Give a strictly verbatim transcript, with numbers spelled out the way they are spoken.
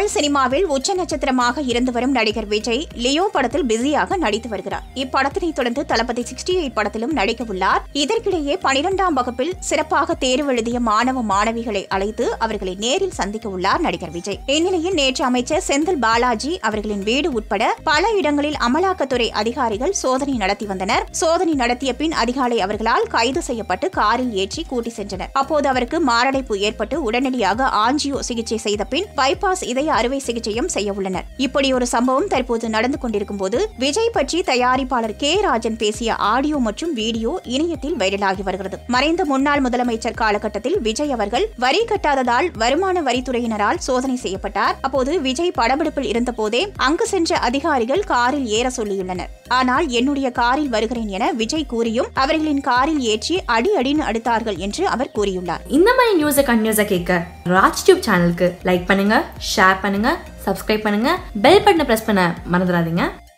தமிழ் சினிமாவில் உச்ச நட்சத்திரமாக இருந்து வரும் நடிகர் விஜய் லியோ படத்தில் பிஸியாக நடித்து வருகிறார். இப்படத்தினை தொடர்ந்து தளபதி அறுபத்தி எட்டு படத்திலும் நடிக்க உள்ளார். இதற்கிடையே பனிரெண்டாம் வகுப்பில் சிறப்பாக தேர்வு எழுதிய மாணவ மாணவிகளை அழைத்து அவர்களை நேரில் சந்திக்க உள்ளார் நடிகர் விஜய். இந்நிலையில் நேற்று அமைச்சர் செந்தில் பாலாஜி அவர்களின் வீடு உட்பட பல இடங்களில் அமலாக்கத்துறை அதிகாரிகள் சோதனை நடத்தி வந்தனர். சோதனை நடத்திய பின் அதிகாலை அவர்களால் கைது செய்யப்பட்டு காரில் ஏற்றி கூட்டி சென்றனர். அப்போது அவருக்கு மாரடைப்பு ஏற்பட்டு உடனடியாக ஆஞ்சியோ சிகிச்சை செய்த பின் பைபாஸ் இதய அறுவை சிகிச்சையும் செய்ய உள்ளனர். இப்படி ஒரு சம்பவம் தற்போது நடந்து கொண்டிருக்கும் போது விஜய் பற்றி தயாரிப்பாளர் கே ராஜன் பேசிய ஆடியோ மற்றும் வீடியோ இணையத்தில் வைரலாகி வருகிறது. மறைந்த முன்னாள் முதலமைச்சர் காலகட்டத்தில் விஜய் அவர்கள் வரி கட்டாததால் வருமான வரித்துறையினரால் சோதனை செய்யப்பட்டார். அப்போது விஜய் படப்பிடிப்பில் இருந்த போதே அங்கு சென்ற அதிகாரிகள் காரில் ஏற சொல்லியுள்ளனர். ஆனால் என்னுடைய காரில் வருகிறேன் என விஜய் கூறியும் அவர்களின் காரில் ஏற்றி அடி அடின்னு அடுத்தார்கள் என்று அவர் கூறியுள்ளார். இந்த மாதிரி நியூஸை கண்டினியூஸா கேட்க ராஜ் டியூப் சேனலுக்கு லைக் பண்ணுங்க, ஷேர் பண்ணுங்க, சப்ஸ்கிரைப் பண்ணுங்க, பெல் பட்டனை பிரஸ் பண்ண மறந்துடாதீங்க.